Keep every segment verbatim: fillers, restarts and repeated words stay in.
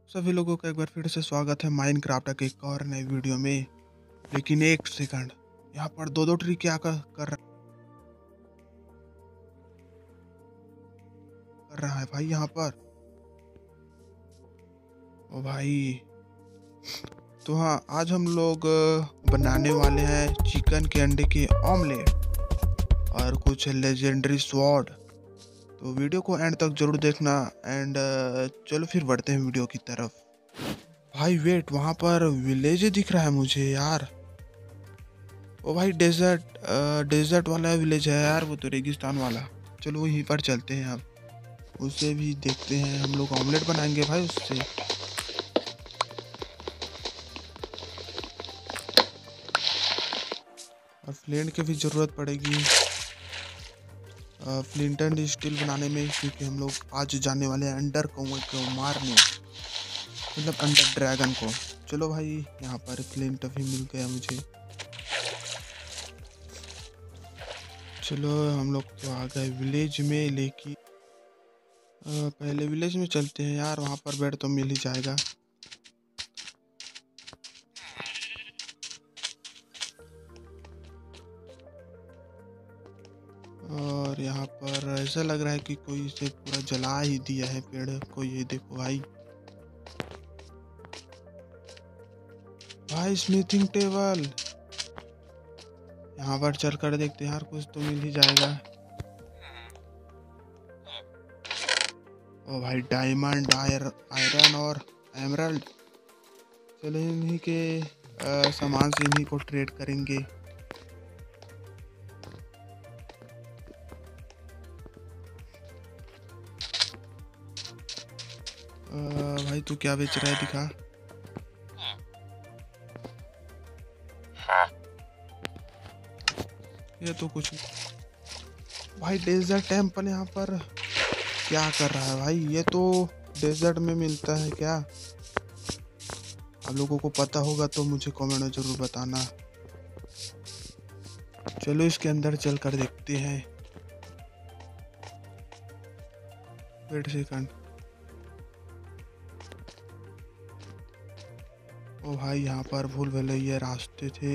सभी लोगों का एक बार फिर से स्वागत है माइनक्राफ्ट के एक और नए वीडियो में। लेकिन एक सेकंड, यहाँ पर दो दो ट्री क्या कर, कर कर रहा है भाई यहाँ पर। ओ भाई, तो हाँ, आज हम लोग अ, बनाने वाले हैं चिकन के अंडे के ऑमलेट और कुछ लेजेंडरी स्वॉर्ड। तो वीडियो को एंड तक जरूर देखना। एंड चलो फिर बढ़ते हैं वीडियो की तरफ। भाई वेट, वहाँ पर विलेज दिख रहा है मुझे यार। ओ भाई, डेजर्ट डेजर्ट वाला विलेज है यार, वो तो रेगिस्तान वाला। चलो वहीं पर चलते हैं, अब उसे भी देखते हैं। हम लोग ऑमलेट बनाएंगे भाई उससे। और फ्लिंट की भी ज़रूरत पड़ेगी, फ्लिंट एंड स्टील बनाने में, क्योंकि हम लोग आज जाने वाले हैं अंडर कौवे को मारने, मतलब अंडर ड्रैगन को। चलो भाई, यहाँ पर फ्लिंट भी मिल गया मुझे। चलो हम लोग तो आ गए विलेज में, लेकिन अ, पहले विलेज में चलते हैं यार, वहाँ पर बेड तो मिल ही जाएगा। और यहाँ पर ऐसा लग रहा है कि कोई इसे पूरा जला ही दिया है पेड़ को। ये देखो भाई, भाई स्मिथिंग टेबल। यहाँ पर चल कर देखते हैं यार, कुछ तो मिल ही जाएगा। ओ भाई, डायमंड, आयर आयरन और एमरल्ड। चलो इन्हीं के अ, सामान से इन्हीं को ट्रेड करेंगे। अ, भाई तू क्या बेच रहा है, दिखा। ये तो कुछ भाई, डेजर्ट टेम्पल यहाँ पर क्या कर रहा है भाई? ये तो डेजर्ट में मिलता है क्या? आप लोगों को पता होगा तो मुझे कमेंट में जरूर बताना। चलो इसके अंदर चल कर देखते हैं। Wait second. ओ भाई, यहाँ पर भूल भुलैया रास्ते थे।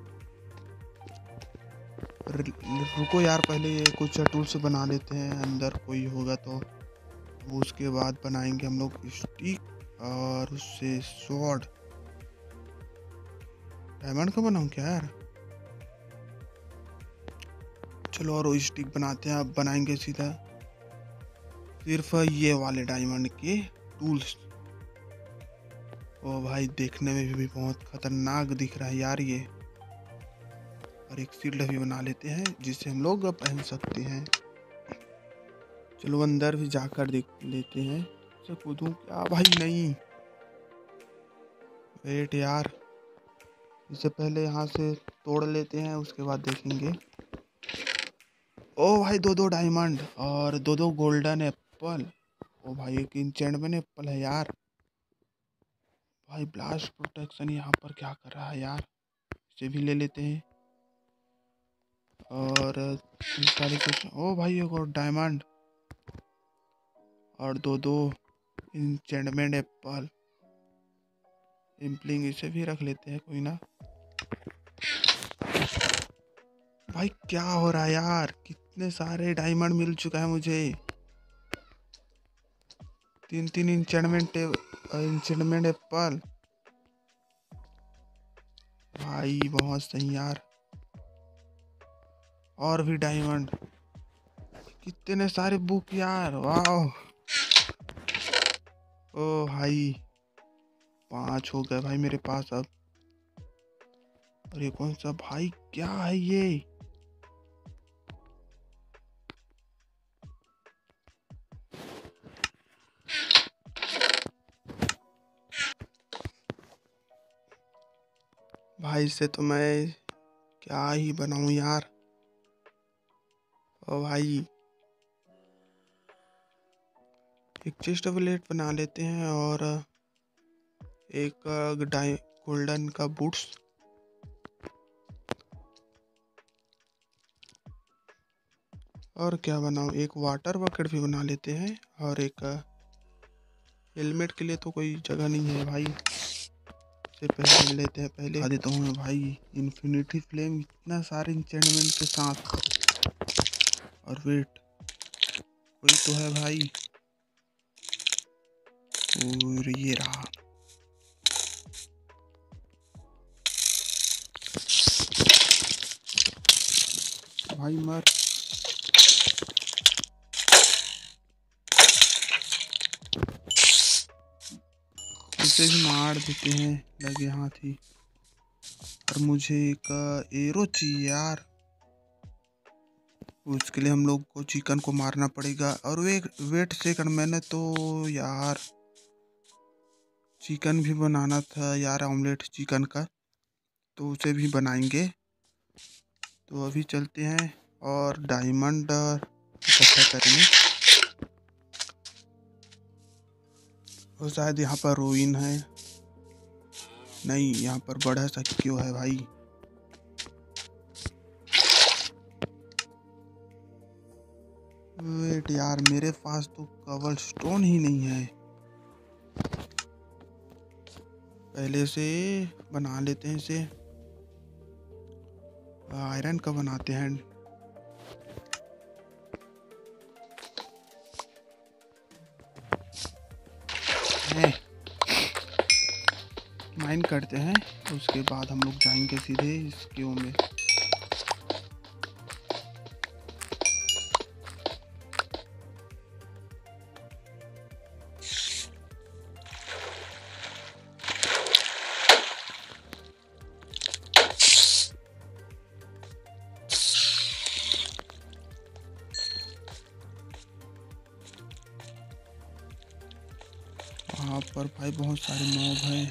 रुको यार, पहले ये कुछ टूल्स बना लेते हैं, अंदर कोई होगा तो। उसके बाद बनाएंगे हम लोग स्टिक और उससे स्वॉर्ड। डायमंड का बनाऊं क्या यार? चलो और स्टिक बनाते हैं। अब बनाएंगे सीधा सिर्फ ये वाले डायमंड के टूल्स। ओ भाई, देखने में भी बहुत खतरनाक दिख रहा है यार ये। और एक शील्ड भी बना लेते हैं जिसे हम लोग पहन सकते हैं। चलो अंदर भी जाकर देख लेते हैं। से कूदूं क्या भाई? नहीं, वेट यार, इससे पहले यहाँ से तोड़ लेते हैं, उसके बाद देखेंगे। ओ भाई, दो दो डायमंड और दो दो गोल्डन एप्पल। ओ भाई, एक इंचेंटमेंट एप्पल है यार। भाई ब्लास्ट प्रोटेक्शन यहाँ पर क्या कर रहा है यार? इसे भी ले लेते हैं। और सारी कुछ। ओ भाई, एक और डायमंड और दो दो इंचेंटमेंट एप्पल। इम्पलिंग इसे भी रख लेते हैं, कोई ना। भाई क्या हो रहा है यार? कितने सारे डायमंड मिल चुका है मुझे। तीन तीन इंचेंटमेंट इंचेंटमेंट एप्पल। भाई बहुत सही यार। और भी डायमंड, कितने सारे बुक यार, वाह। ओ भाई, पांच हो गए भाई मेरे पास अब। और ये कौन सा भाई, क्या है ये? भाई से तो मैं क्या ही बनाऊं यार। ओ भाई, एक चेस्ट प्लेट बना लेते हैं और एक डाय गोल्डन का बूट्स। और क्या बनाऊं, एक वाटर बकेट भी बना लेते हैं और एक हेलमेट के लिए तो कोई जगह नहीं है भाई, से पहले लेते हैं। पहले आ देता हूँ मैं भाई इन्फिनिटी फ्लेम इतना सारे इंचेंटमेंट के साथ। और वेट, कोई तो है भाई। और ये रहा भाई, मर। इसे भी मार देते हैं, लगे हाथी। और मुझे एक एरो चाहिए यार, उसके लिए हम लोग को चिकन को मारना पड़ेगा। और वे वेट सेकंड, मैंने तो यार चिकन भी बनाना था यार, ऑमलेट चिकन का, तो उसे भी बनाएंगे। तो अभी चलते हैं और डायमंड इकट्ठा करेंगे। और शायद यहाँ पर रूइन है, नहीं यहाँ पर बड़ा सा क्यों है भाई। वेट यार, मेरे पास तो कवल स्टोन ही नहीं है। पहले से बना लेते हैं इसे, आयरन का बनाते हैं। है माइन करते हैं, उसके बाद हम लोग जाएंगे सीधे इस क्यू में। वहाँ पर भाई बहुत सारे मॉब हैं।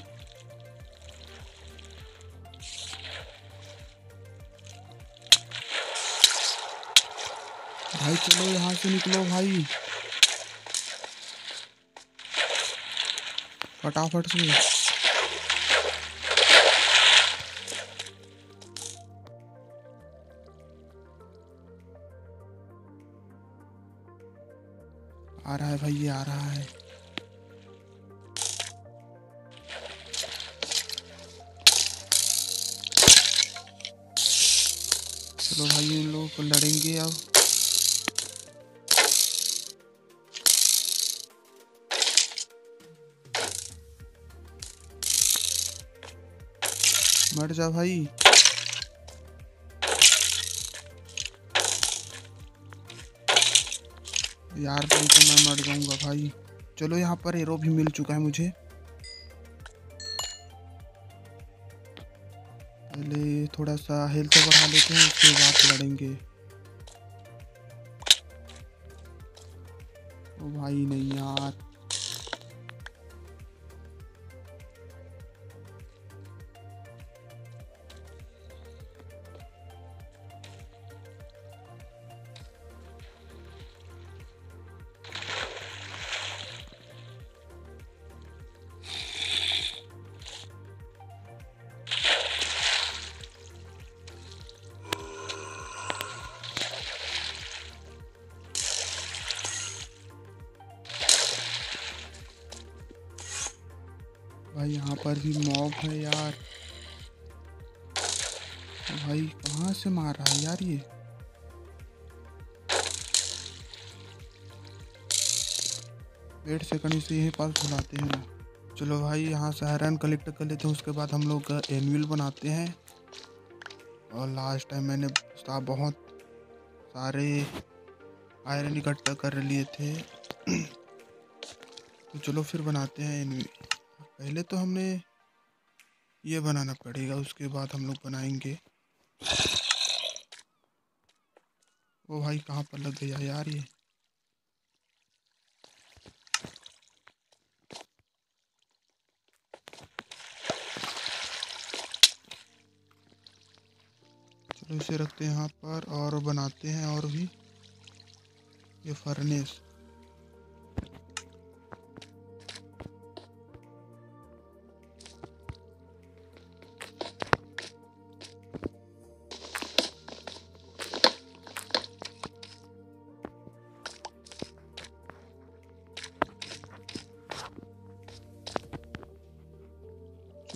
भाई चलो यहाँ से निकलो भाई, फटाफट से। आ रहा है भाई, ये आ रहा है। चलो भाई इन लोगों को लड़ेंगे अब। मर जा भाई। यार भाई तो मैं मर जाऊंगा भाई। चलो यहाँ पर एरो भी मिल चुका है मुझे। पहले थोड़ा सा हेल्थ बढ़ा लेते हैं, उसके बाद लड़ेंगे। ओ भाई नहीं यार, भाई यहाँ पर भी मॉब है यार। भाई कहाँ से मार रहा है यार ये। वेट सेकंड से यहीं पास बुलाते हैं ना। चलो भाई यहाँ से आयरन कलेक्ट कर लेते हैं, उसके बाद हम लोग एनुअल बनाते हैं। और लास्ट टाइम मैंने बहुत सारे आयरन इकट्ठा कर लिए थे। तो चलो फिर बनाते हैं एनुअल। पहले तो हमने ये बनाना पड़ेगा, उसके बाद हम लोग बनाएंगे। वो भाई कहाँ पर लग गया यार ये। चलो इसे रखते हैं यहाँ पर और बनाते हैं और भी ये फर्नेस।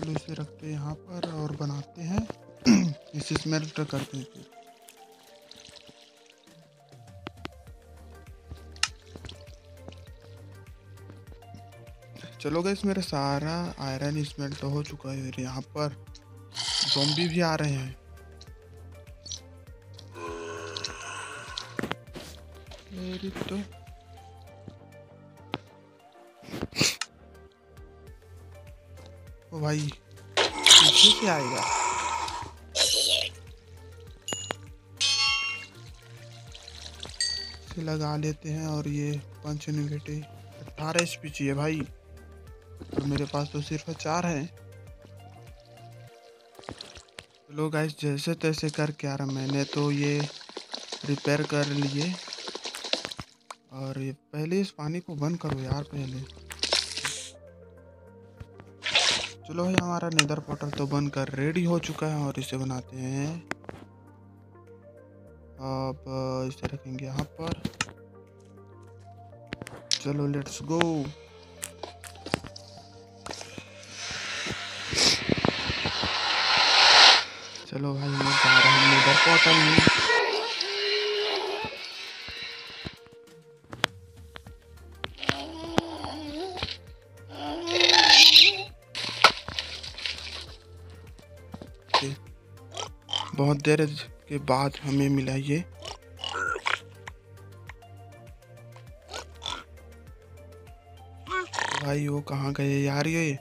चलो इसे रखते हैं यहाँ पर और बनाते हैं इसे स्मेल्ट करते हैं फिर। चलो गाइस, मेरा सारा आयरन स्मेल्ट तो हो चुका है। यहाँ पर ज़ॉम्बी भी आ रहे हैं। मेरी तो ओ भाई पीछे से आएगा। इसे लगा लेते हैं और ये पंच निगेटिव अठारह एच पी चाहिए भाई, और मेरे पास तो सिर्फ चार है। चलो गाइस, जैसे तैसे करके यार मैंने तो ये रिपेयर कर लिए। और ये पहले इस पानी को बंद करो यार पहले। चलो भाई, हमारा नेदर पोर्टल तो बनकर रेडी हो चुका है और इसे बनाते हैं। अब इसे रखेंगे यहाँ पर। चलो लेट्स गो। चलो भाई, मैं जा रहा हूँ नेदर पोर्टल में। बहुत देर के बाद हमें मिला ये। भाई वो कहाँ गए यार ये।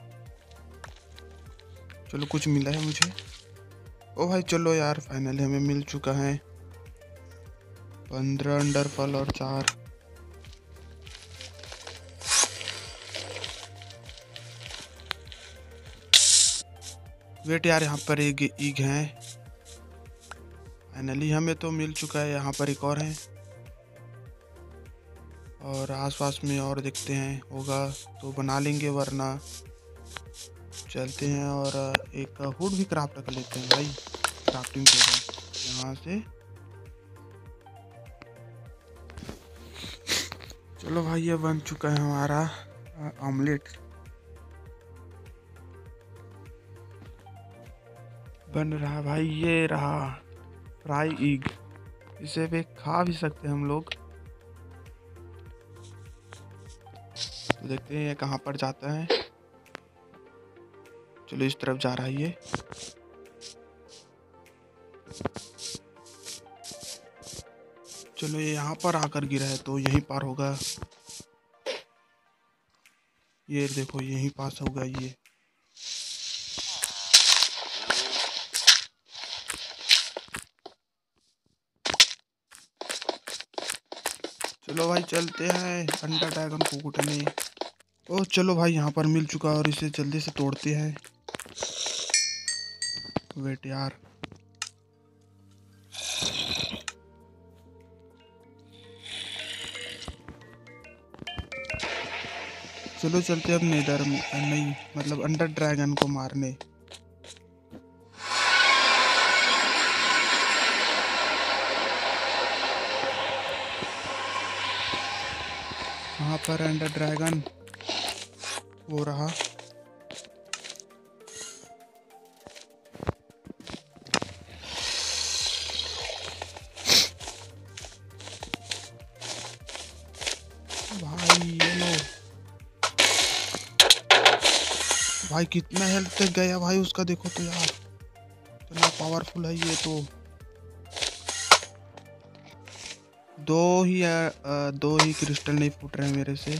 चलो कुछ मिला है मुझे। ओ भाई चलो यार, फाइनली हमें मिल चुका है पंद्रह अंडरफल और चार। वेट यार, यहाँ पर एक ईग है। फाइनली हमें तो मिल चुका है। यहाँ पर एक और है और आसपास में और देखते हैं, होगा तो बना लेंगे, वरना चलते हैं और एक हुड भी क्राफ्ट कर लेते हैं भाई। क्राफ्टिंग टेबल यहाँ से। चलो भाई, ये बन चुका है हमारा ऑमलेट। बन रहा भाई, ये रहा फ्राई एग। इसे भी खा भी सकते हैं हम लोग। तो देखते हैं ये कहाँ पर जाता है। चलो इस तरफ जा रहा है ये। चलो ये यहाँ पर आकर गिरा है तो यहीं पार होगा। ये देखो यहीं पास होगा ये। चलो भाई चलते हैं अंडर ड्रैगन को कूटने। ओ चलो भाई, यहाँ पर मिल चुका और इसे जल्दी से तोड़ते हैं। वेट यार, चलो चलते अब नेदर नहीं मतलब अंडर ड्रैगन को मारने। वहाँ पर अंडर ड्रैगन हो रहा। भाई ये लो भाई, कितना हेल्थ तक गया भाई उसका, देखो तो यार कितना पावरफुल है ये तो। दो ही आ, दो ही क्रिस्टल नहीं फूट रहे हैं मेरे से।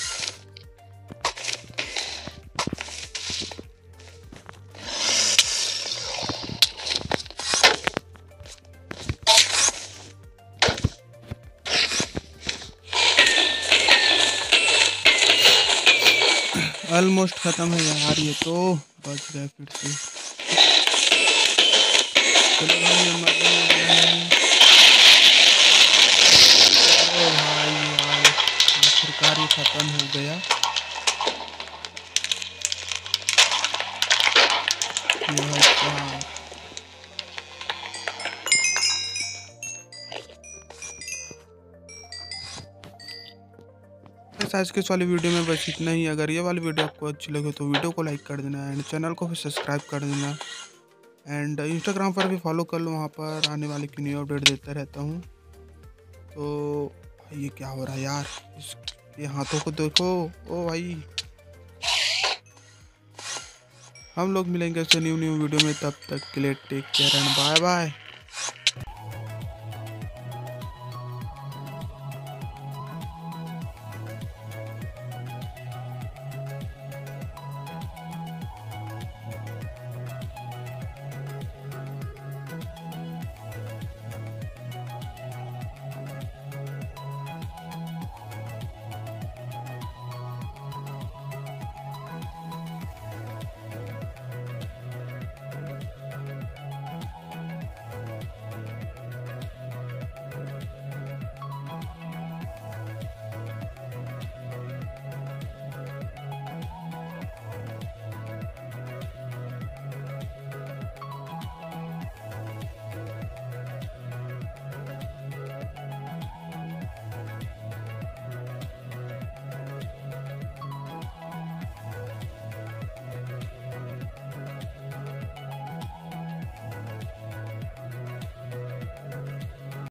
ऑलमोस्ट खत्म है यार ये तो। बच गए फिर से। चलो भाई, मर गए। ओ भाई यार, आखिरकार ये खत्म हो गया। ये है क्या? बस आज के इस वाली वीडियो में बस इतना ही। अगर ये वाली वीडियो आपको अच्छी लगे तो वीडियो को लाइक कर देना एंड चैनल को भी सब्सक्राइब कर देना एंड इंस्टाग्राम पर भी फॉलो कर लो, वहाँ पर आने वाली की न्यू अपडेट देता रहता हूँ। तो ये क्या हो रहा है यार, इसके हाथों को देखो। ओ भाई, हम लोग मिलेंगे ऐसे न्यू न्यू वीडियो में, तब तक के लिए take care and bye bye.